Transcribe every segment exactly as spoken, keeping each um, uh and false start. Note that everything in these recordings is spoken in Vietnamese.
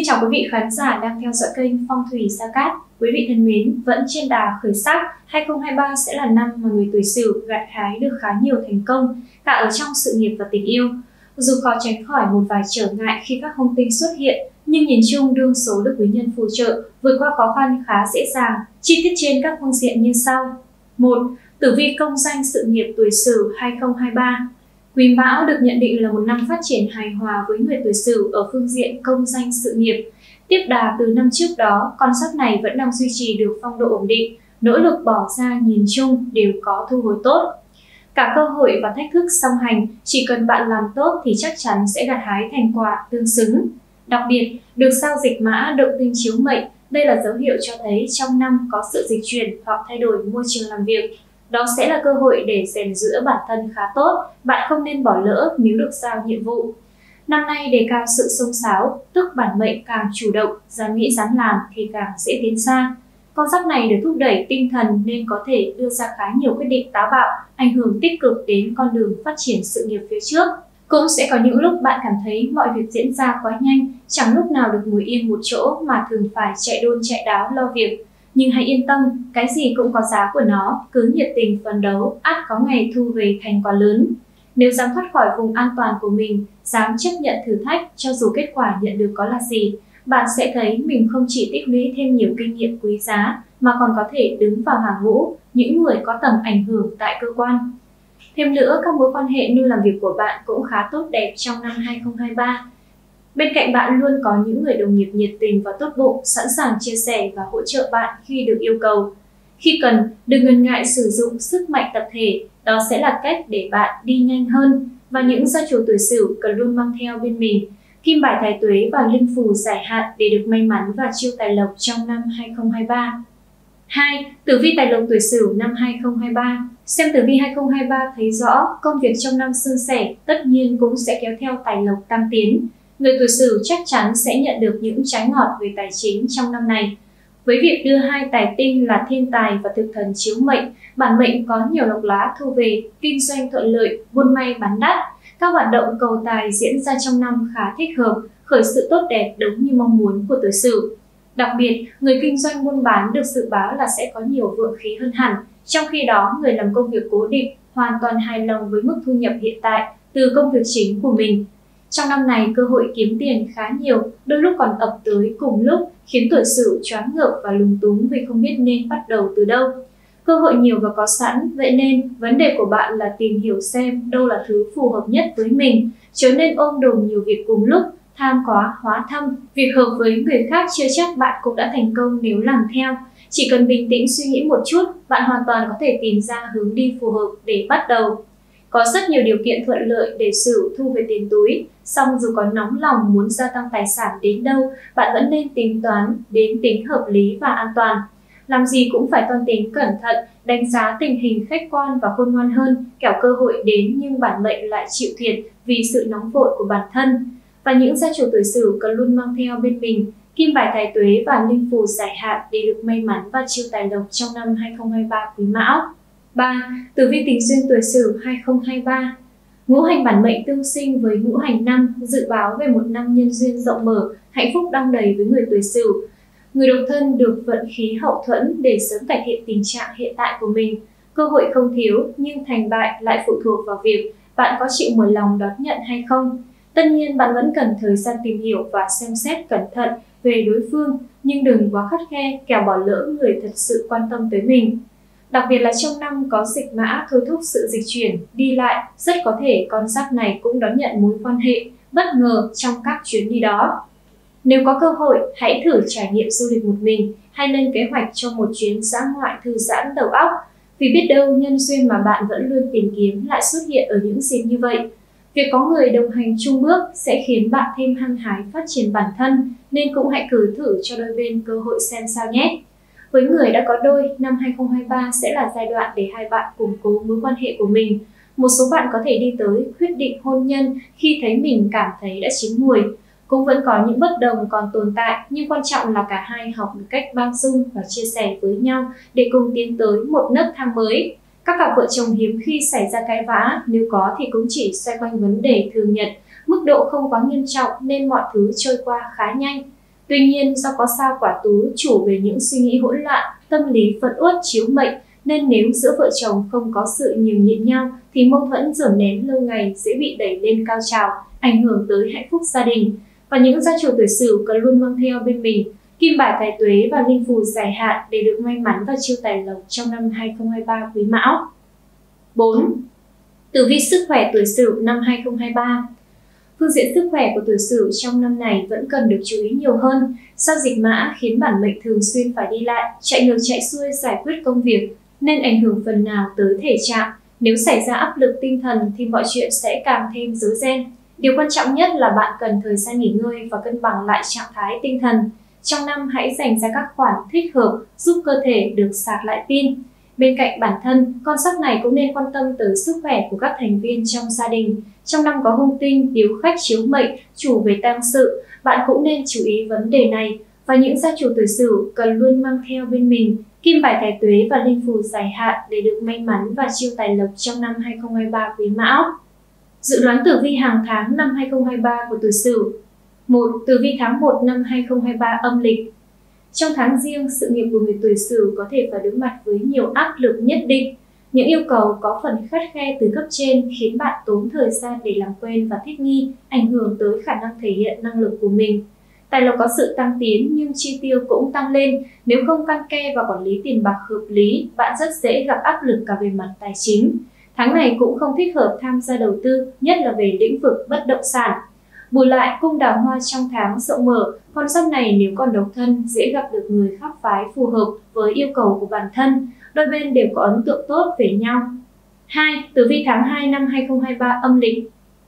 chào quý vị khán giả đang theo dõi kênh Phong thủy Sa Cát. Quý vị thân mến, vẫn trên đà khởi sắc, hai không hai ba sẽ là năm mà người tuổi Sửu gặt hái được khá nhiều thành công cả ở trong sự nghiệp và tình yêu. Dù khó tránh khỏi một vài trở ngại khi các hung tinh xuất hiện, nhưng nhìn chung đương số được quý nhân phù trợ vượt qua khó khăn khá dễ dàng. Chi tiết trên các phương diện như sau. một. Tử vi công danh sự nghiệp tuổi Sửu hai không hai ba. Quý Mão được nhận định là một năm phát triển hài hòa với người tuổi Sửu ở phương diện công danh sự nghiệp. Tiếp đà từ năm trước đó, con giáp này vẫn đang duy trì được phong độ ổn định, nỗ lực bỏ ra nhìn chung đều có thu hồi tốt. Cả cơ hội và thách thức song hành, chỉ cần bạn làm tốt thì chắc chắn sẽ gặt hái thành quả tương xứng. Đặc biệt, được sao dịch mã động tinh chiếu mệnh, đây là dấu hiệu cho thấy trong năm có sự dịch chuyển hoặc thay đổi môi trường làm việc. Đó sẽ là cơ hội để rèn giũa bản thân khá tốt, bạn không nên bỏ lỡ nếu được giao nhiệm vụ. Năm nay đề cao sự xông xáo, tức bản mệnh càng chủ động, dám nghĩ dám làm thì càng dễ tiến xa. Con giáp này được thúc đẩy tinh thần nên có thể đưa ra khá nhiều quyết định táo bạo, ảnh hưởng tích cực đến con đường phát triển sự nghiệp phía trước. Cũng sẽ có những lúc bạn cảm thấy mọi việc diễn ra quá nhanh, chẳng lúc nào được ngồi yên một chỗ mà thường phải chạy đôn chạy đáo lo việc. Nhưng hãy yên tâm, cái gì cũng có giá của nó, cứ nhiệt tình phấn đấu, ắt có ngày thu về thành quả lớn. Nếu dám thoát khỏi vùng an toàn của mình, dám chấp nhận thử thách cho dù kết quả nhận được có là gì, bạn sẽ thấy mình không chỉ tích lũy thêm nhiều kinh nghiệm quý giá mà còn có thể đứng vào hàng ngũ những người có tầm ảnh hưởng tại cơ quan. Thêm nữa, các mối quan hệ nơi làm việc của bạn cũng khá tốt đẹp trong năm hai không hai ba. Bên cạnh bạn luôn có những người đồng nghiệp nhiệt tình và tốt bụng, sẵn sàng chia sẻ và hỗ trợ bạn khi được yêu cầu. Khi cần, đừng ngần ngại sử dụng sức mạnh tập thể, đó sẽ là cách để bạn đi nhanh hơn. Và những gia chủ tuổi Sửu cần luôn mang theo bên mình kim bài tài tuế và linh phù giải hạn để được may mắn và chiêu tài lộc trong năm hai không hai ba. hai. Tử vi tài lộc tuổi Sửu năm hai không hai ba. Xem tử vi hai không hai ba thấy rõ công việc trong năm suôn sẻ, tất nhiên cũng sẽ kéo theo tài lộc tăng tiến. Người tuổi Sửu chắc chắn sẽ nhận được những trái ngọt về tài chính trong năm này. Với việc đưa hai tài tinh là thiên tài và thực thần chiếu mệnh, bản mệnh có nhiều lộc lá thu về, kinh doanh thuận lợi, buôn may bán đắt. Các hoạt động cầu tài diễn ra trong năm khá thích hợp, khởi sự tốt đẹp đúng như mong muốn của tuổi Sửu. Đặc biệt, người kinh doanh buôn bán được dự báo là sẽ có nhiều vượng khí hơn hẳn. Trong khi đó, người làm công việc cố định hoàn toàn hài lòng với mức thu nhập hiện tại từ công việc chính của mình. Trong năm này, cơ hội kiếm tiền khá nhiều, đôi lúc còn ập tới cùng lúc, khiến tuổi Sửu choáng ngợp và lúng túng vì không biết nên bắt đầu từ đâu. Cơ hội nhiều và có sẵn, vậy nên vấn đề của bạn là tìm hiểu xem đâu là thứ phù hợp nhất với mình, chớ nên ôm đồm nhiều việc cùng lúc, tham quá hóa thâm. Việc hợp với người khác chưa chắc bạn cũng đã thành công nếu làm theo. Chỉ cần bình tĩnh suy nghĩ một chút, bạn hoàn toàn có thể tìm ra hướng đi phù hợp để bắt đầu. Có rất nhiều điều kiện thuận lợi để Sửu thu về tiền túi, song dù có nóng lòng muốn gia tăng tài sản đến đâu, bạn vẫn nên tính toán đến tính hợp lý và an toàn. Làm gì cũng phải toan tính cẩn thận, đánh giá tình hình khách quan và khôn ngoan hơn, kẻo cơ hội đến nhưng bản mệnh lại chịu thiệt vì sự nóng vội của bản thân. Và những gia chủ tuổi Sửu cần luôn mang theo bên mình kim bài tài tuế và linh phù giải hạn để được may mắn và chiêu tài lộc trong năm hai không hai ba Quý Mão. ba. Tử vi tình duyên tuổi Sửu hai không hai ba. Ngũ hành bản mệnh tương sinh với ngũ hành năm dự báo về một năm nhân duyên rộng mở, hạnh phúc đong đầy với người tuổi Sửu. Người độc thân được vận khí hậu thuẫn để sớm cải thiện tình trạng hiện tại của mình. Cơ hội không thiếu nhưng thành bại lại phụ thuộc vào việc bạn có chịu mở lòng đón nhận hay không. Tất nhiên bạn vẫn cần thời gian tìm hiểu và xem xét cẩn thận về đối phương, nhưng đừng quá khắt khe kẻo bỏ lỡ người thật sự quan tâm tới mình. Đặc biệt là trong năm có dịch mã thôi thúc sự dịch chuyển, đi lại, rất có thể con giáp này cũng đón nhận mối quan hệ bất ngờ trong các chuyến đi đó. Nếu có cơ hội, hãy thử trải nghiệm du lịch một mình hay lên kế hoạch cho một chuyến dã ngoại thư giãn đầu óc. Vì biết đâu nhân duyên mà bạn vẫn luôn tìm kiếm lại xuất hiện ở những dịp như vậy. Việc có người đồng hành chung bước sẽ khiến bạn thêm hăng hái phát triển bản thân, nên cũng hãy cứ thử cho đôi bên cơ hội xem sao nhé. Với người đã có đôi, năm hai không hai ba sẽ là giai đoạn để hai bạn củng cố mối quan hệ của mình. Một số bạn có thể đi tới quyết định hôn nhân khi thấy mình cảm thấy đã chín mùi. Cũng vẫn có những bất đồng còn tồn tại, nhưng quan trọng là cả hai học một cách bao dung và chia sẻ với nhau để cùng tiến tới một nấc thang mới. Các cặp vợ chồng hiếm khi xảy ra cãi vã, nếu có thì cũng chỉ xoay quanh vấn đề thường nhật, mức độ không quá nghiêm trọng nên mọi thứ trôi qua khá nhanh. Tuy nhiên, do có sao Quả Tú chủ về những suy nghĩ hỗn loạn, tâm lý phẫn uất chiếu mệnh, nên nếu giữa vợ chồng không có sự nhường nhịn nhau thì mâu thuẫn dồn nén lâu ngày dễ bị đẩy lên cao trào, ảnh hưởng tới hạnh phúc gia đình. Và những gia chủ tuổi Sửu cần luôn mang theo bên mình kim bài tài tuế và linh phù giải hạn để được may mắn và chiêu tài lộc trong năm hai không hai ba Quý Mão. bốn. Tử vi sức khỏe tuổi Sửu năm hai không hai ba. Phương diện sức khỏe của tuổi Sửu trong năm này vẫn cần được chú ý nhiều hơn. Sao dịch Mã khiến bản mệnh thường xuyên phải đi lại, chạy ngược chạy xuôi giải quyết công việc, nên ảnh hưởng phần nào tới thể trạng. Nếu xảy ra áp lực tinh thần thì mọi chuyện sẽ càng thêm rối ren. Điều quan trọng nhất là bạn cần thời gian nghỉ ngơi và cân bằng lại trạng thái tinh thần. Trong năm hãy dành ra các khoản thích hợp giúp cơ thể được sạc lại pin. Bên cạnh bản thân, con giáp này cũng nên quan tâm tới sức khỏe của các thành viên trong gia đình. Trong năm có hung tinh, điếu khách chiếu mệnh, chủ về tang sự, bạn cũng nên chú ý vấn đề này. Và những gia chủ tuổi Sửu cần luôn mang theo bên mình kim bài tài tuế và linh phù giải hạn để được may mắn và chiêu tài lộc trong năm hai không hai ba Quý Mão. Dự đoán tử vi hàng tháng năm hai không hai ba của tuổi Sửu. một. Tử vi tháng một năm hai không hai ba âm lịch. Trong tháng Giêng, sự nghiệp của người tuổi Sửu có thể phải đối mặt với nhiều áp lực nhất định. Những yêu cầu có phần khắt khe từ cấp trên khiến bạn tốn thời gian để làm quen và thích nghi, ảnh hưởng tới khả năng thể hiện năng lực của mình. Tài lộc có sự tăng tiến nhưng chi tiêu cũng tăng lên. Nếu không căn ke và quản lý tiền bạc hợp lý, bạn rất dễ gặp áp lực cả về mặt tài chính. Tháng này cũng không thích hợp tham gia đầu tư, nhất là về lĩnh vực bất động sản. Bù lại, cung đào hoa trong tháng rộng mở, con giáp này nếu còn độc thân dễ gặp được người khác phái phù hợp với yêu cầu của bản thân. Đôi bên đều có ấn tượng tốt về nhau. hai. Tử vi tháng hai năm hai không hai ba âm lịch.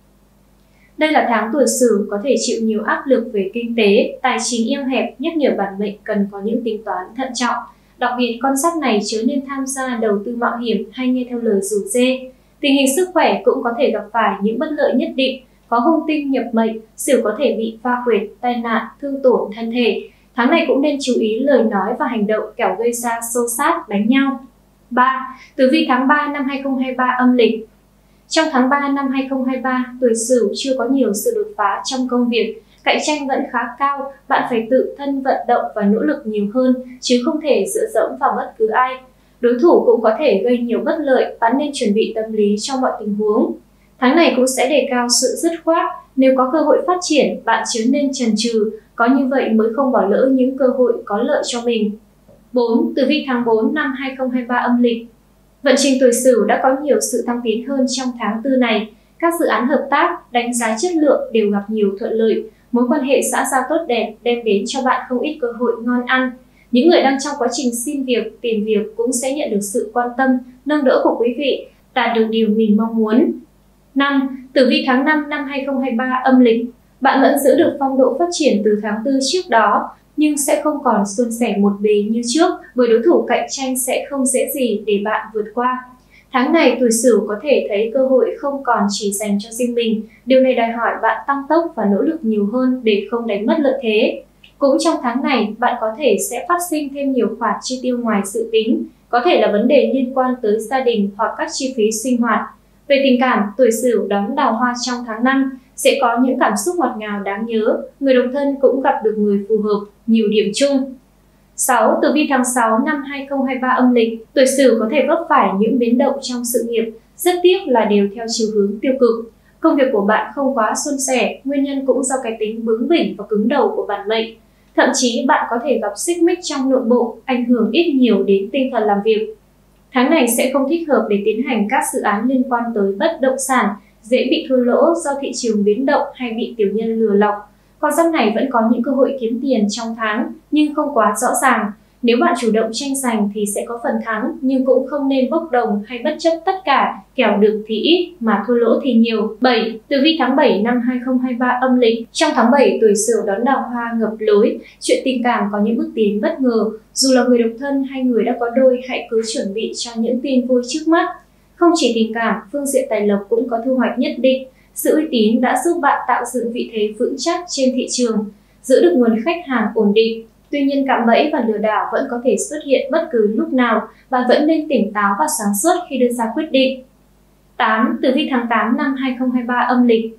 Đây là tháng tuổi Sửu có thể chịu nhiều áp lực về kinh tế, tài chính eo hẹp, nhắc nhở bản mệnh cần có những tính toán thận trọng. Đặc biệt, con giáp này chớ nên tham gia đầu tư mạo hiểm hay nghe theo lời rủ rê. Tình hình sức khỏe cũng có thể gặp phải những bất lợi nhất định. Có hung tinh nhập mệnh, Sửu có thể bị va quệt, tai nạn, thương tổn thân thể. Tháng này cũng nên chú ý lời nói và hành động kẻo gây ra xô xát, đánh nhau. ba. Tử vi tháng ba năm hai không hai ba âm lịch. Trong tháng ba năm hai không hai ba, tuổi Sửu chưa có nhiều sự đột phá trong công việc. Cạnh tranh vẫn khá cao, bạn phải tự thân vận động và nỗ lực nhiều hơn, chứ không thể dựa dẫm vào bất cứ ai. Đối thủ cũng có thể gây nhiều bất lợi, bạn nên chuẩn bị tâm lý trong mọi tình huống. Tháng này cũng sẽ đề cao sự dứt khoát, nếu có cơ hội phát triển, bạn chớ nên chần chừ, có như vậy mới không bỏ lỡ những cơ hội có lợi cho mình. bốn. Tử vi tháng bốn năm hai không hai ba âm lịch. Vận trình tuổi Sửu đã có nhiều sự tăng tiến hơn trong tháng tư này. Các dự án hợp tác, đánh giá chất lượng đều gặp nhiều thuận lợi. Mối quan hệ xã giao tốt đẹp đem đến cho bạn không ít cơ hội ngon ăn. Những người đang trong quá trình xin việc, tìm việc cũng sẽ nhận được sự quan tâm, nâng đỡ của quý vị, đạt được điều mình mong muốn. năm. Tử vi tháng năm năm hai không hai ba âm lịch. Bạn vẫn giữ được phong độ phát triển từ tháng tư trước đó, nhưng sẽ không còn suôn sẻ một bề như trước, bởi đối thủ cạnh tranh sẽ không dễ gì để bạn vượt qua. Tháng này, tuổi Sửu có thể thấy cơ hội không còn chỉ dành cho riêng mình. Điều này đòi hỏi bạn tăng tốc và nỗ lực nhiều hơn để không đánh mất lợi thế. Cũng trong tháng này, bạn có thể sẽ phát sinh thêm nhiều khoản chi tiêu ngoài dự tính, có thể là vấn đề liên quan tới gia đình hoặc các chi phí sinh hoạt. Về tình cảm, tuổi Sửu đón đào hoa trong tháng năm sẽ có những cảm xúc ngọt ngào đáng nhớ. Người độc thân cũng gặp được người phù hợp, nhiều điểm chung. sáu. Tử vi tháng sáu năm hai không hai ba âm lịch. Tuổi Sửu có thể vấp phải những biến động trong sự nghiệp, rất tiếc là đều theo chiều hướng tiêu cực. Công việc của bạn không quá suôn sẻ, nguyên nhân cũng do cái tính bướng bỉnh và cứng đầu của bản mệnh. Thậm chí bạn có thể gặp xích mích trong nội bộ, ảnh hưởng ít nhiều đến tinh thần làm việc. Tháng này sẽ không thích hợp để tiến hành các dự án liên quan tới bất động sản, dễ bị thua lỗ do thị trường biến động hay bị tiểu nhân lừa lọc. Con giáp này vẫn có những cơ hội kiếm tiền trong tháng, nhưng không quá rõ ràng. Nếu bạn chủ động tranh giành thì sẽ có phần thắng, nhưng cũng không nên bốc đồng hay bất chấp tất cả, kẻo được thì ít mà thua lỗ thì nhiều. bảy. Tử vi tháng bảy năm hai không hai ba âm lịch. Trong tháng bảy, tuổi Sửu đón đào hoa ngập lối, chuyện tình cảm có những bước tiến bất ngờ. Dù là người độc thân hay người đã có đôi, hãy cứ chuẩn bị cho những tin vui trước mắt. Không chỉ tình cảm, phương diện tài lộc cũng có thu hoạch nhất định. Sự uy tín đã giúp bạn tạo dựng vị thế vững chắc trên thị trường, giữ được nguồn khách hàng ổn định. Tuy nhiên, cạm bẫy và lừa đảo vẫn có thể xuất hiện bất cứ lúc nào, bạn vẫn nên tỉnh táo và sáng suốt khi đưa ra quyết định. tám. Tử vi tháng tám năm hai không hai ba âm lịch.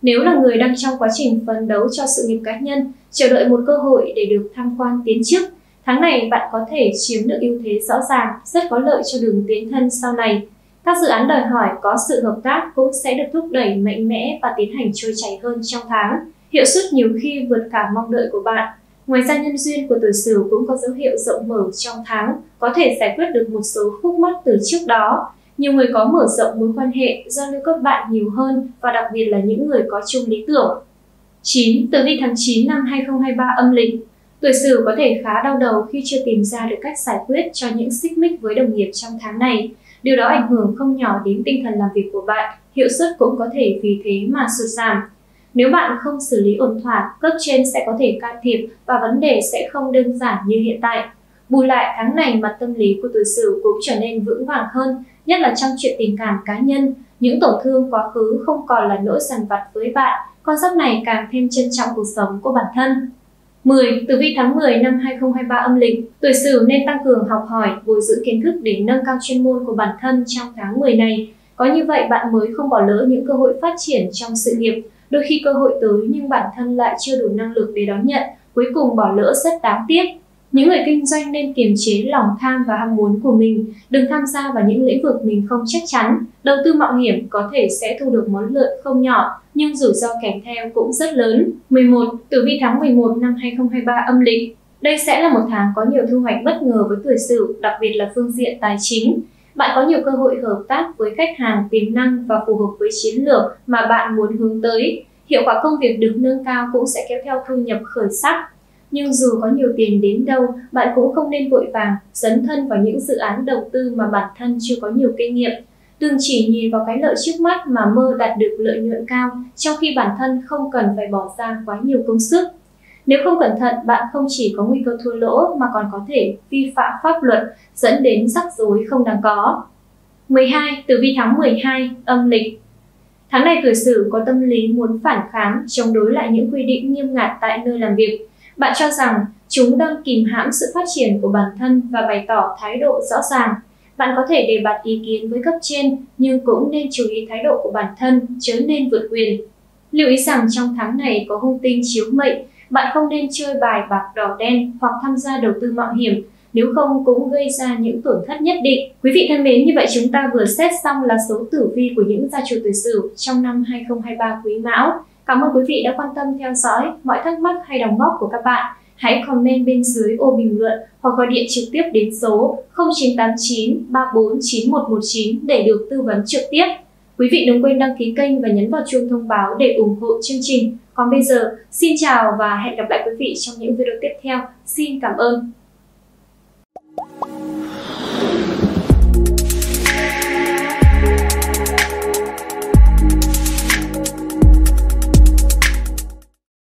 Nếu là người đang trong quá trình phấn đấu cho sự nghiệp cá nhân, chờ đợi một cơ hội để được thăng quan tiến chức, tháng này bạn có thể chiếm được ưu thế rõ ràng, rất có lợi cho đường tiến thân sau này. Các dự án đòi hỏi có sự hợp tác cũng sẽ được thúc đẩy mạnh mẽ và tiến hành trôi chảy hơn trong tháng. Hiệu suất nhiều khi vượt cả mong đợi của bạn. Ngoài ra, nhân duyên của tuổi Sửu cũng có dấu hiệu rộng mở trong tháng, có thể giải quyết được một số khúc mắc từ trước đó. Nhiều người có mở rộng mối quan hệ, giao lưu kết bạn nhiều hơn và đặc biệt là những người có chung lý tưởng. chín. Tử vi tháng chín năm hai không hai ba âm lịch. Tuổi Sửu có thể khá đau đầu khi chưa tìm ra được cách giải quyết cho những xích mích với đồng nghiệp trong tháng này. Điều đó ảnh hưởng không nhỏ đến tinh thần làm việc của bạn, hiệu suất cũng có thể vì thế mà sụt giảm. Nếu bạn không xử lý ổn thỏa, cấp trên sẽ có thể can thiệp và vấn đề sẽ không đơn giản như hiện tại. Bù lại, tháng này mặt tâm lý của tuổi Sửu cũng trở nên vững vàng hơn, nhất là trong chuyện tình cảm cá nhân. Những tổn thương quá khứ không còn là nỗi dằn vặt với bạn, con giáp này càng thêm trân trọng cuộc sống của bản thân. mười. Tử vi tháng mười năm hai không hai ba âm lịch. Tuổi Sửu nên tăng cường học hỏi, bồi dưỡng kiến thức để nâng cao chuyên môn của bản thân trong tháng mười này. Có như vậy bạn mới không bỏ lỡ những cơ hội phát triển trong sự nghiệp. Đôi khi cơ hội tới nhưng bản thân lại chưa đủ năng lực để đón nhận, cuối cùng bỏ lỡ rất đáng tiếc. Những người kinh doanh nên kiềm chế lòng tham và ham muốn của mình, đừng tham gia vào những lĩnh vực mình không chắc chắn. Đầu tư mạo hiểm có thể sẽ thu được món lợi không nhỏ, nhưng rủi ro kèm theo cũng rất lớn. mười một. Tử vi tháng mười một năm hai không hai ba âm lịch. Đây sẽ là một tháng có nhiều thu hoạch bất ngờ với tuổi Sửu, đặc biệt là phương diện tài chính. Bạn có nhiều cơ hội hợp tác với khách hàng tiềm năng và phù hợp với chiến lược mà bạn muốn hướng tới. Hiệu quả công việc được nâng cao cũng sẽ kéo theo thu nhập khởi sắc. Nhưng dù có nhiều tiền đến đâu, bạn cũng không nên vội vàng dấn thân vào những dự án đầu tư mà bản thân chưa có nhiều kinh nghiệm. Đừng chỉ nhìn vào cái lợi trước mắt mà mơ đạt được lợi nhuận cao, trong khi bản thân không cần phải bỏ ra quá nhiều công sức. Nếu không cẩn thận, bạn không chỉ có nguy cơ thua lỗ mà còn có thể vi phạm pháp luật, dẫn đến rắc rối không đáng có. mười hai. Tử vi tháng mười hai âm lịch. Tháng này tuổi Sửu có tâm lý muốn phản kháng, chống đối lại những quy định nghiêm ngặt tại nơi làm việc. Bạn cho rằng chúng đang kìm hãm sự phát triển của bản thân và bày tỏ thái độ rõ ràng. Bạn có thể đề bạt ý kiến với cấp trên, nhưng cũng nên chú ý thái độ của bản thân, chớ nên vượt quyền. Lưu ý rằng trong tháng này có hung tinh chiếu mệnh, bạn không nên chơi bài bạc đỏ đen hoặc tham gia đầu tư mạo hiểm, nếu không cũng gây ra những tổn thất nhất định. Quý vị thân mến, như vậy chúng ta vừa xét xong là số tử vi của những gia chủ tuổi Sửu trong năm hai không hai ba Quý Mão. Cảm ơn quý vị đã quan tâm theo dõi. Mọi thắc mắc hay đóng góp của các bạn, hãy comment bên dưới ô bình luận hoặc gọi điện trực tiếp đến số không chín tám chín ba bốn chín một một chín để được tư vấn trực tiếp. Quý vị đừng quên đăng ký kênh và nhấn vào chuông thông báo để ủng hộ chương trình. Còn bây giờ, xin chào và hẹn gặp lại quý vị trong những video tiếp theo. Xin cảm ơn.